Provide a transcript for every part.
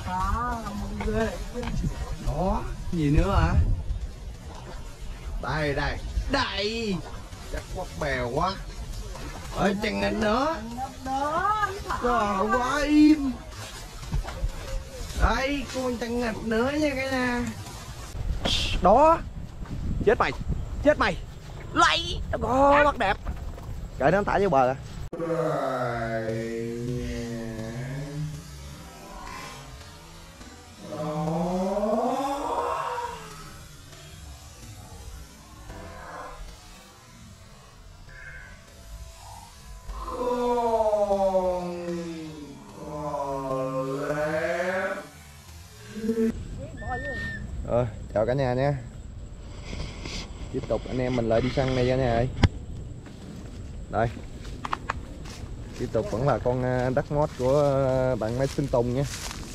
Đó, gì nữa hả? Đây đây, đây. Chắc quất bèo quá. Ở chân nghịch nữa. Trời quá im. Đây, con chân nghịch nữa nha cả nhà. Đó. Chết mày. Chết mày. Lấy. Đó, bắt đẹp. Kệ nó thả vô bờ. Rồi, chào cả nhà nha. Tiếp tục anh em mình lại đi săn này cả nhà ơi. Đây. Tiếp tục vẫn là con đắc mót của bạn Mai Sinh Tùng nha.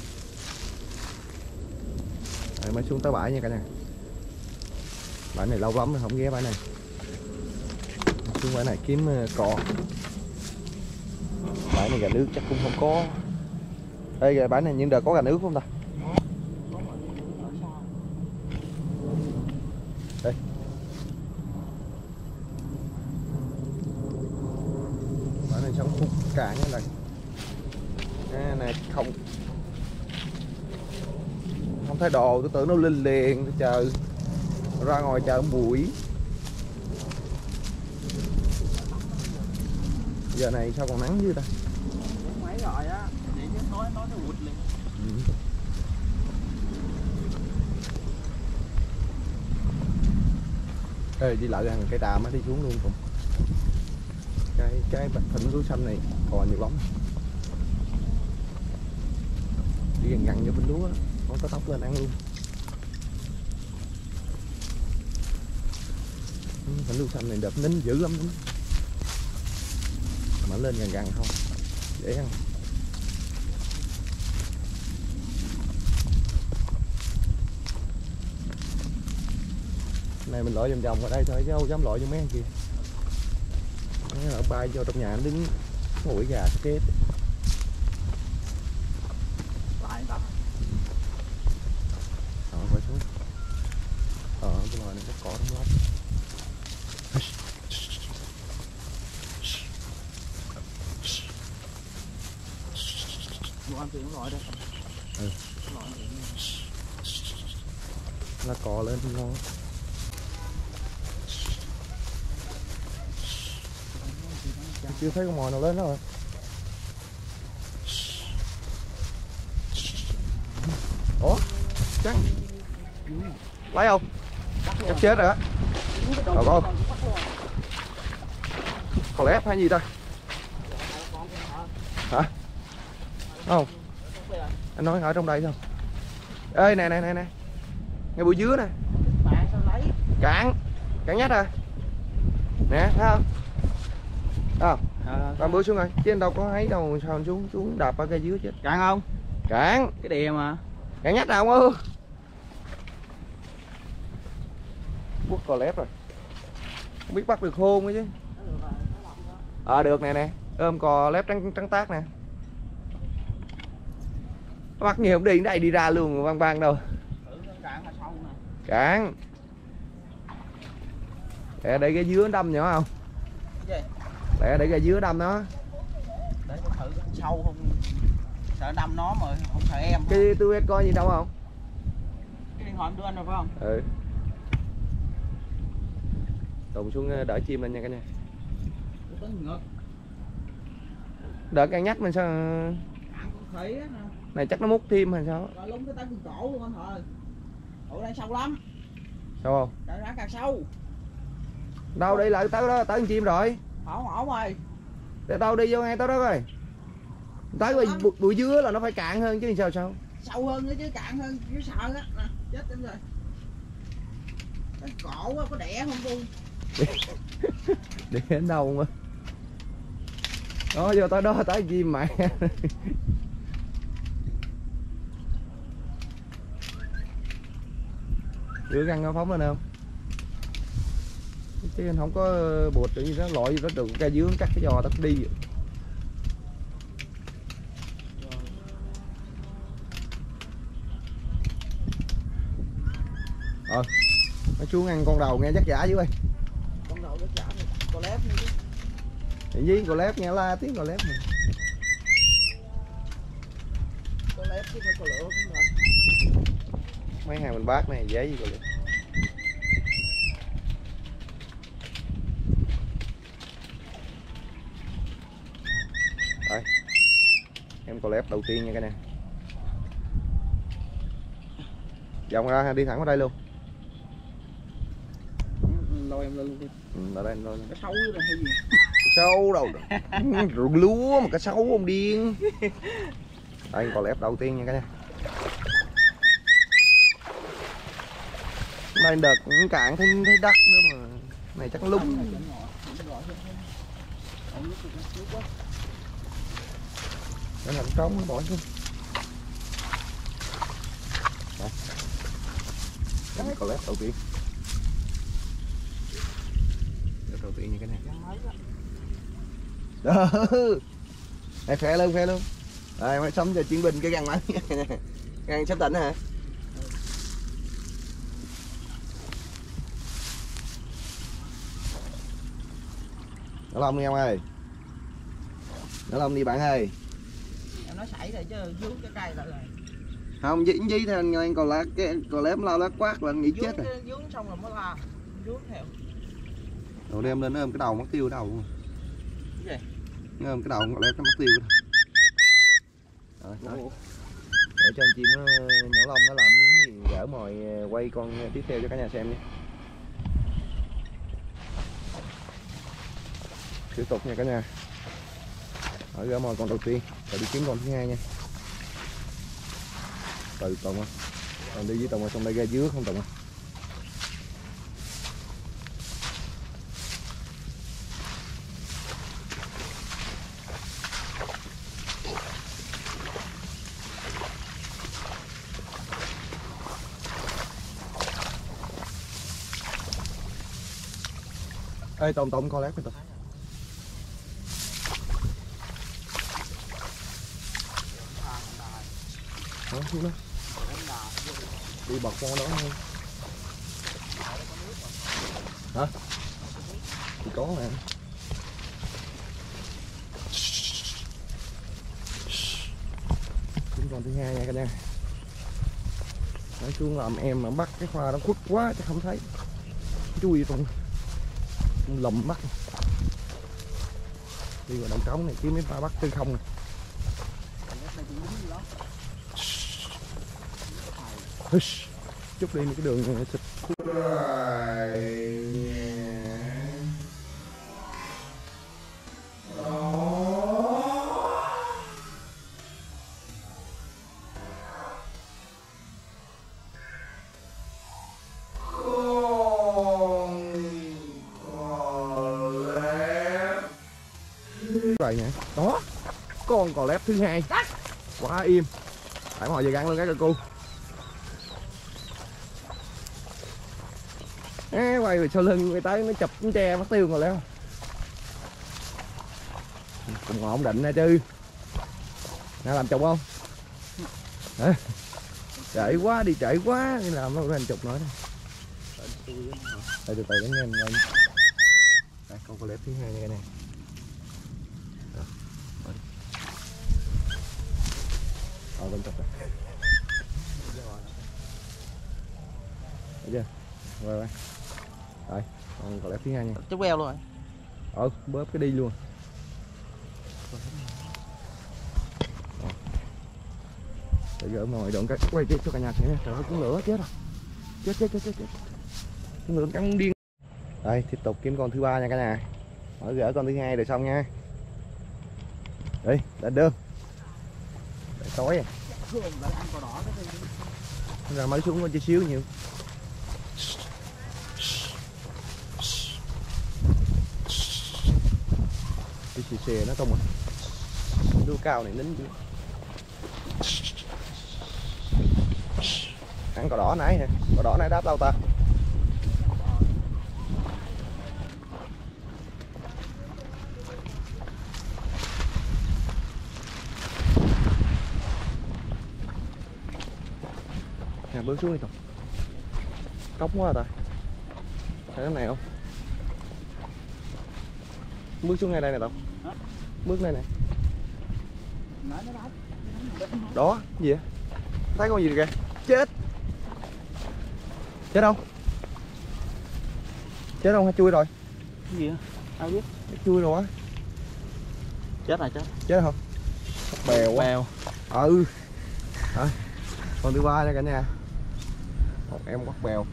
Rồi mới xuống tới bãi nha cả nhà. Bãi này lâu lắm rồi không ghé bãi này. Xuống bãi này kiếm cò. Bãi này gà nước chắc cũng không có. Ê, bãi này nhưng đợt có gà nước không ta? Đây. Bãi này sống khúc cả nha này. Này không thấy đồ, tôi tưởng nó lên liền, tôi chờ ra ngoài chờ buổi. Giờ này sao còn nắng dữ ta? Mấy rồi á, để chứ tối nó ụt liền. Ê, đi lại gần cây đàm á, đi xuống luôn cùng. Cái bạch thịnh lúa xanh này còn nhiều lắm. Đi gần gần vô bên lúa, con có tóc lên ăn luôn. Bánh lúa xanh này đợt nín dữ lắm đúng. Mà lên gần gần không dễ ăn. Này mình lội vòng vòng ở đây thôi chứ đâu dám lội cho mấy anh kia. Ở bay vô trong nhà đứng ngồi gà kết. Lại tập. Quay xuống. Cái loài này có cỏ trong lắm. Mua ăn tiếng loại đây. Lá cò lên thì ngon. Chưa thấy con mồi nào lên đó rồi. Ủa? Chắc lấy không? Chắc chết rồi á. Rồi con. Con lép hay gì ta? Hả? Không. Anh nói ở trong đây không? Ê nè. Ngay bụi dứa nè. Cạn nhách à. Nè, thấy không? Làm bữa xuống rồi, chứ anh đâu có thấy đâu sao anh xuống đạp ở cây dứa chết. Cạn không? Cạn. Cái đè mà. Cạn nhách nào không ư? Quất cò lép rồi. Không biết bắt được khôn chứ. Được nè. Ôm cò lép trắng tác nè. Bắt nhiều không đi, đây đi ra luôn băng đâu. Cạn. Để cái dứa đâm nhỏ không? Cái gì? Để cái dứa đâm nó. Để tôi thử sâu không? Sợ đâm nó mà không sợ em. Cái tôi coi gì đâu không? Cái điện thoại em đưa anh rồi phải không? Ừ. Tùng xuống đỡ chim lên nha cả nhà. Đỡ cái nhách mình sao? Này chắc nó mút thêm hay sao? Lúng cái tới cổ luôn anh thôi. Ủa đây sâu lắm. Sâu không? Trời ra càng sâu. Đâu đi lại tới đó, tới con chim rồi. Ổn rồi. Để tao đi vô ngay tới đó coi. Tới bụi dứa là nó phải cạn hơn chứ sao? Sâu hơn nữa chứ cạn hơn chứ sợ á. Nè, chết em rồi. Cái cổ á có đẻ không luôn. Đẻ đến đâu mà. Đó vô tới đó tới chim mẹ. Dứa găng nó phóng lên không? Chứ anh không có bụt gì đó loại gì đó được cây dứa cắt cái giò tao đi. nó xuống ăn con đầu nghe chắc giả dưới ơi. Con đầu rất giả này, con lép nữa chứ. Thì gì con lép nghe la tiếng con lép này. Con lép chứ con lửa cũng vậy. Mấy hàng mình bát này dễ gì rồi. Đây. Em con lép đầu tiên nha cái này. Vòng ra đi thẳng vào đây luôn. Lôi em lên luôn đi. Ở đây thôi. Cái sâu này hay gì? Sâu đâu. Ruộng lúa mà cái sâu ông điên. Đây con lép đầu tiên nha cả nhà. Đây đợt cạn thấy đất nữa mà. Này chắc lúng. Nó nằm trống nó bỏ xuống. Đây con lép đầu tiên. Lép đầu tiên như cái này. Đó. Đây phe luôn phe luôn. Đây mới sống cho chiến binh cái găng mắn. Găng sắp tỉnh hả? Nó lông đi em ơi. Nó lông đi bạn ơi. Em nói sảy rồi chứ vướng cái cây lại rồi. Không dính dí theo anh còn lá cái còn lém lao lá quát là anh nghĩ chết rồi. Vướng xong rồi mới la. Vướng theo. Rồi đem lên nó ôm cái đầu mất tiêu đầu luôn. Cái gì? Nó ôm cái đầu còn lém nó mất tiêu rồi. Để cho anh chim nó nhỏ lông nó làm miếng gì gỡ mồi quay con tiếp theo cho cả nhà xem nhé. Tiếp tục nha cả nhà. Ở gỡ mồi con đầu tiên rồi đi kiếm con thứ hai nha. Từ Tùng á. Còn đi với Tùng rồi xong đây ra dưới không Tùng à. Ê Tùng con lát Tùng. Đó, xuống đó. Đi bật con đó thôi. Hả? Thì có nè. Chúng con thứ hai nha cả nhà. Nói chung làm em mà bắt cái khoa nó khuất quá chứ không thấy. Chui trong lùm bắt. Đi vào đồng trống này kiếm mấy pha bắt tư không này. Chút đi cái đường xịt rồi nè. Đó con cò lép thứ hai quá im. Phải ngồi về gắn luôn các cô. Quay về sau lưng người tới nó chụp cái tre mất tiêu rồi leo. Cũng ổn định nè chứ. Nè làm chụp không? Hả? Trễ quá đi trễ quá đi làm nó thành chụp nữa. Đây từ từ đến nhanh lên. Đây con có lép thứ hai nha nè. Lên chụp đây. Thấy chưa? Rồi đây. Đây, con có lép thứ hai nha. Chú queo luôn rồi. Bóp cái đi luôn. Để gỡ mồi đụng cái quay cho cả nhà xem nha. Trời ơi con lửa chết rồi. Chết. Con lửa cắn điên. Đây, tiếp tục kiếm con thứ ba nha cả nhà. Gỡ con thứ hai rồi xong nha. Đi, lên đường. Để tối à. Ra mới xuống chút xíu nhiều. Cái xì nó không à. Đu cao này nín chứ. Ăn cỏ đỏ nãy nè. Cỏ đỏ nãy đáp đâu ta. Nè bước xuống đi Tùng. Cống quá rồi ta. Thấy cái này không? Bước xuống ngay đây nè Tông. Bước đây nè. Đó, gì vậy? Thấy con gì kìa? Chết. Chết không? Chết không hay chui rồi? Cái gì á? Ai biết? Chui rồi á. Chết rồi chết. Chết không? Bắt bèo quá. Bèo. Ừ. Rồi. Con thứ ba nha cả nhà. Một em bắt bèo.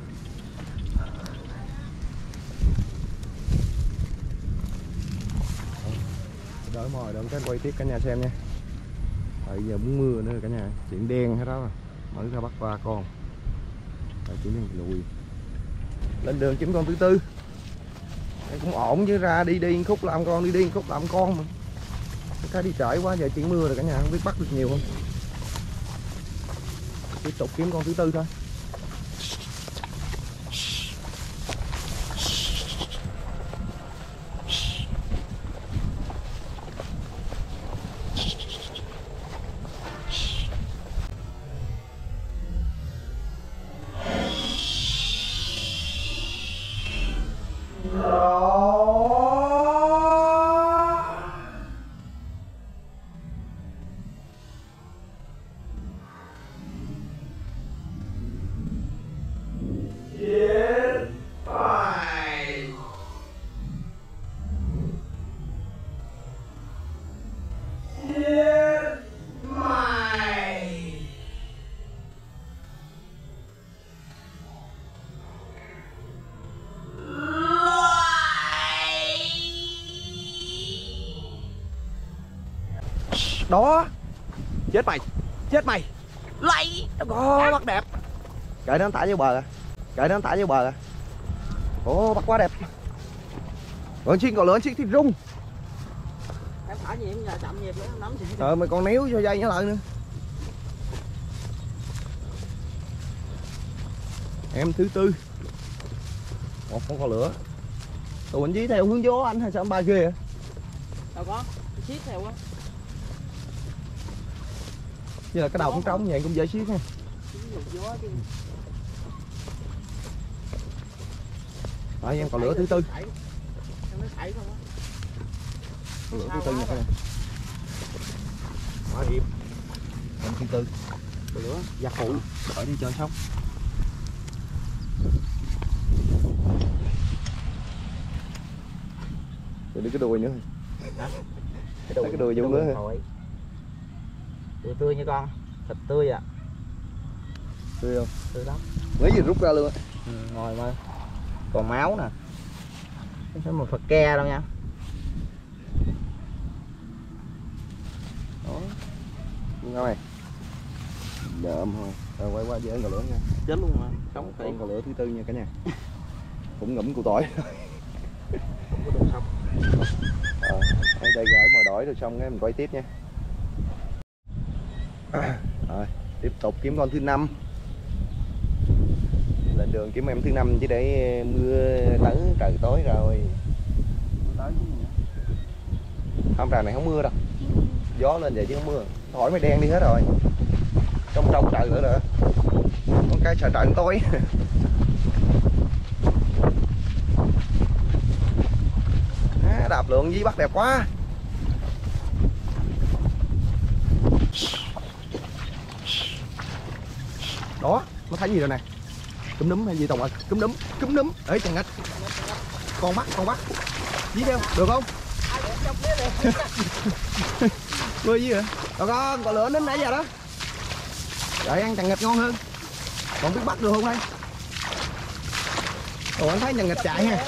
Đợi mồi đợi cái quay tiếp cả nhà xem nha. Bây giờ muốn mưa nữa rồi cả nhà. Chuyện đen hết đó rồi. Mở ra bắt 3 con. Rồi chuyện đen lùi. Lên đường kiếm con thứ tư. Đây cũng ổn chứ, ra đi khúc làm con, đi khúc làm con mà. Cái đi trễ quá, giờ chuyển mưa rồi cả nhà, không biết bắt được nhiều không. Tiếp tục kiếm con thứ tư thôi. Đó. Chết mày lấy có bắt đẹp. Kệ nó thả vô bờ à. Ồ, bắt quá đẹp. Còn chiên còn lửa chiếc thì rung. Em thả nhịp giờ chậm nhịp nữa nắm chị. Mày còn níu cho dây nhá lại nữa. Em thứ tư. Một con lửa. Tụi anh dí theo hướng gió anh hay sao anh bay ghê à? Đâu có, xiết theo á. Như là cái đầu cũng trống vậy cũng dễ xiết ha. Đấy, em còn lửa thứ tư. Lửa thứ tư nha các bạn. Quá im. Em thứ tư. Lửa gia phụ. Khỏi đi chơi xong. Rồi đi cái đùi nữa. Cái đùi vô nữa. Đùi tươi nha con. Thịt tươi à. Tươi không? Tươi lắm. Mới vừa rút ra luôn á. Ngồi mà. Còn máu nè. Không phải một phật ke đâu nha. Đó. Ngon này. Đợm thôi. Rồi quay qua với con lửa nha. Chết luôn mà. Sống Con còn lửa thứ tư nha cả nhà. Cũng ngẫm củ tỏi. Không có được xong. Ở đây gửi mồi đổi rồi xong cái mình quay tiếp nha. Rồi, tiếp tục kiếm con thứ năm. Lên đường kiếm em thứ năm chứ để mưa tới trời tối rồi. Không, trà này không mưa đâu. Gió lên vậy chứ không mưa. Hỏi mày đen đi hết rồi. Trong trời nữa nữa. Con cái sợ trời tối. Đạp lượng gì bắt đẹp quá. Đó, nó thấy gì rồi nè. Cúm núm hay gì Tùng ơi? Cúm núm. Ê chàng nghịch. Con bắt. Dí theo, được không? Mưa gì vậy? Còn lửa đến nãy giờ đó. Đợi ăn chàng nghịch ngon hơn. Còn biết bắt được không đây? Ồ, anh thấy chàng nghịch chạy ha.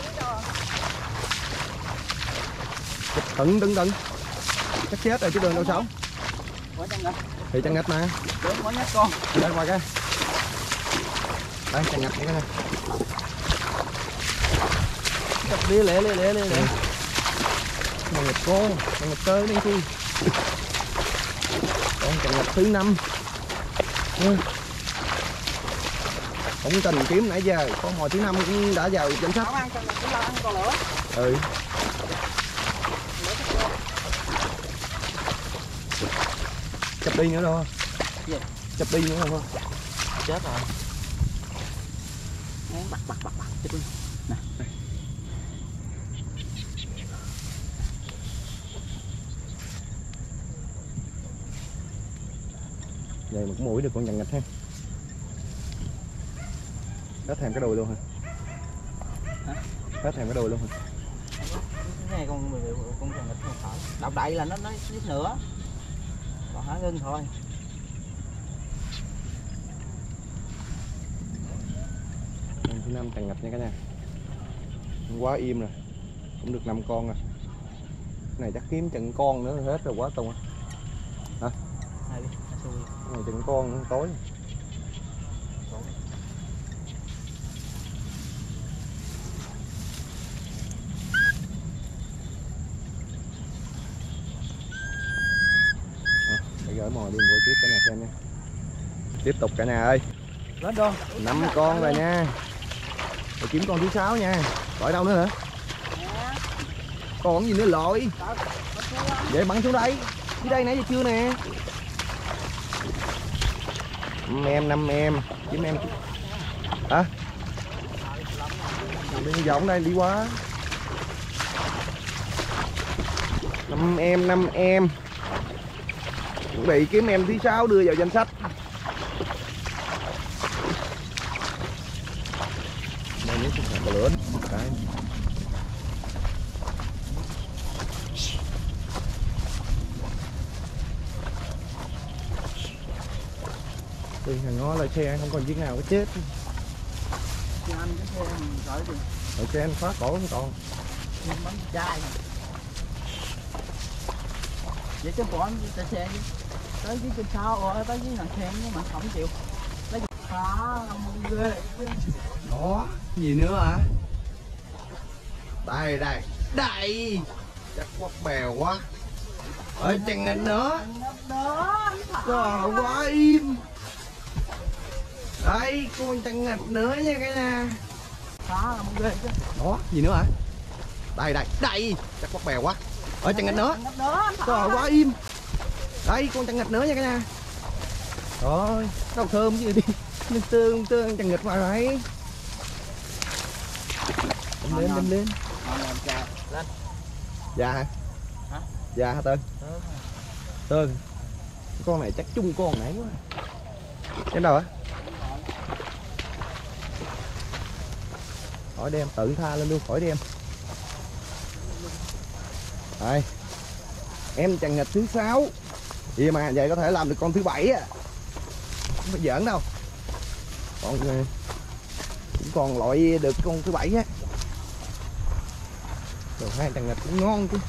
Tận. Chắc chết rồi chứ đường đâu sống. Thì chàng nghịch mà. Đây ngoài cái. Đây chàng nghịch này coi nè. Chặt đi lẹ. Chàng nghịch con, chàng nghịch tơ đây chi. Con chàng nghịch thứ 5. Không tình kiếm nãy giờ, con mồi thứ 5 cũng đã vào danh sách. Ừ. Chập đi nữa đâu. Chập đi nữa không? Chết rồi. Bắt chết luôn. Nè. Vậy mà cũng mũi được con nhằn nghịch ha. Hết thèm cái đùi luôn hả? Hết thèm cái đùi luôn hả? Cái này con nhằn nghịch không phải. Đọc đậy là nó ít nữa. Còn hả ngưng thôi. Con thứ 5 nhằn nghịch nha cả nhà. Quá im rồi. Cũng được 5 con rồi. Cái này chắc kiếm chừng con nữa hết rồi quá tung á. Hả? Này chừng con nữa tối. Để gửi mồi đi buổi tiếp cả nhà xem nha. Tiếp tục cả nhà ơi. Lên đâu? 5 con rồi nha. Rồi kiếm con thứ 6 nha. Gọi đâu nữa hả? Còn gì nữa lội. Vậy bắn xuống đây. Dưới đây nãy giờ chưa nè. 5 em. Kiếm em. Hả? Đi vòng đây đi quá. 5 em. Chuẩn bị kiếm em thứ 6 đưa vào danh sách. Đây nếu không phải lửa cái. Đi thằng ngó lại xe không còn chiếc nào cái chết. Rồi xe anh khóa cổ không còn. Bắn chai. Vậy chứ bỏ chạy xe đi. Tới dưới trên sau rồi tới dưới thằng xe nhưng mà không chịu. Lấy ghê. Đó, gì nữa hả? Đây. Chắc quất bèo quá. Ở chân anh nữa. Trời quá im. Đây, con chân nghịch nữa nha cái nè. Ghê chứ. Đó, gì nữa hả? Đây. Chắc quất bèo quá. Ở chân nghịch nữa. Trời quá im. Đây, con chân nghịch nữa nha cái nè. Rồi, đâu thơm chứ đi. Lên tương chân nghịch vào đấy. Lên. Lên. Dạ hả? Hả? Dạ hả Tơn? Tơn. Con này chắc chung con nãy quá. Em đâu hả? Khỏi đem, tự tha lên luôn, khỏi đem. Đây. Em chằng nghịch thứ 6. Vậy mà vậy có thể làm được con thứ 7 á. Không phải giỡn đâu. Còn cũng còn loại được con thứ 7 á. Rồi hai chằng nghịch cũng ngon chứ.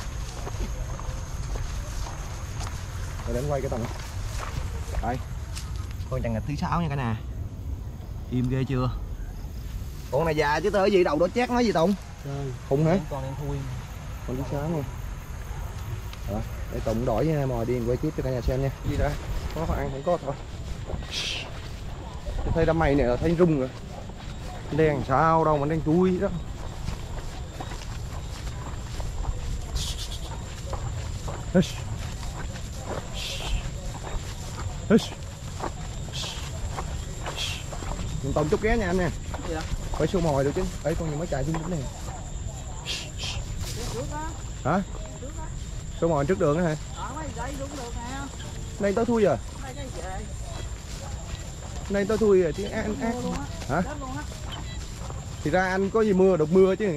Rồi đến quay cái tầng. Đây. Con chằng nghịch thứ 6 nha cả nhà. Im ghê chưa? Con này già chứ tới gì đầu đó chét nói gì Tùng? Khùng hả? Con đen thui. Con thứ 6 luôn. Rồi, để Tùng đổi mồi đi quay tiếp cho cả nhà xem nha. Gì ra? Có ăn không có thôi. Tôi thấy đám mây này là thấy rung rồi. Đen sao đâu mà đen chui đó. Tùng chút ghé nha anh nha. Phải số mồi được chứ. Đấy con gì mới chạy xuống đứng này. Hả? Số mồi trước đường đó hả? Nay tới thui rồi. Nay tới thui rồi chứ ăn ác. Hả? Thì ra anh có gì mưa đột mưa chứ.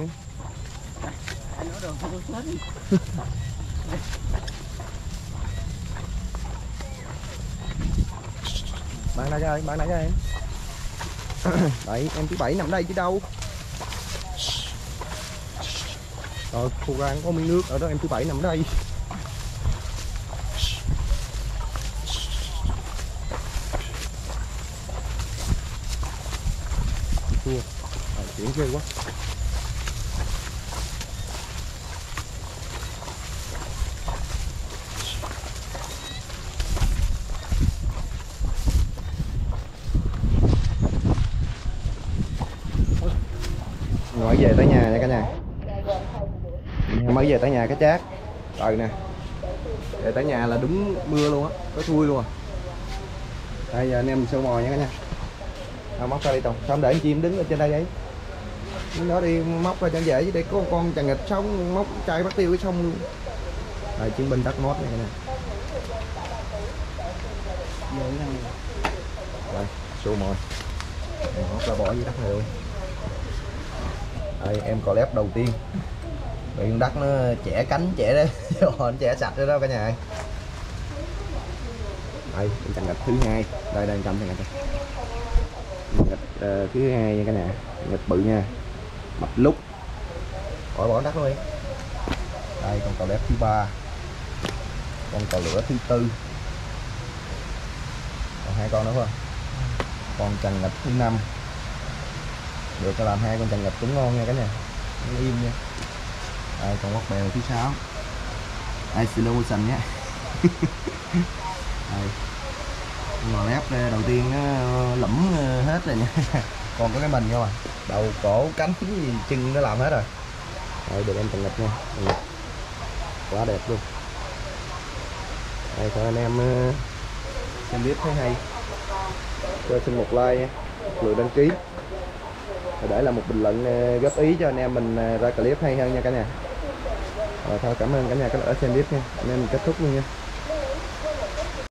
Bạn nào chơi, bạn nào chơi. Đấy, em thứ 7 nằm đây chứ đâu. Rồi, cô ra có miếng nước ở đó, em thứ 7 nằm đây. Chua. Rồi, chuyển ghê quá. Mới về tới nhà nha cả nhà. Mới về tới nhà cái chát. Rồi nè. Về tới nhà là đúng mưa luôn á, có thui luôn à. Đây giờ anh em sâu mồi nha cả nhà. Móc ra đi Tùng, sao không để con chim đứng ở trên đây đấy, nó đi móc ra cho dễ, chứ để có con chằng nghịch sống móc chai bắt tiêu cái xong luôn. Đây chiến binh đất mốt này nè. Đây xô mồi móc ra bỏ dưới đất này luôn. Đây em cò lép đầu tiên bị con đất nó chẻ cánh chẻ đấy nó chẻ sạch rồi đó cả nhà. Đây con chằng nghịch thứ hai, đây đang cầm chằng nghịch thứ hai nha cả nhà, nghịch bự nha, bạch lúc bỏ đất luôn đi. Đây con cò lép thứ ba, con cò lửa thứ tư, còn 2 con nữa phải không? Con chằng nghịch thứ 5, được cho làm 2 con chằng nghịch cũng ngon nha cả nhà, nó im nha. Đây con quắc bèo thứ 6, đây slow motion nhé. Đây con lép đầu tiên nó lẫm hết rồi nha. Còn có cái mình không à, đầu cổ cánh gì chân nó làm hết rồi. Đây được em chằng nghịch nha, chằng nghịch quá đẹp luôn. Đây thôi anh em xem clip thấy hay cho xin một like nha, một lượt đăng ký để lại một bình luận góp ý cho anh em mình ra clip hay hơn nha cả nhà. Rồi thôi cảm ơn cả nhà đã xem clip nha, anh em mình kết thúc luôn nha.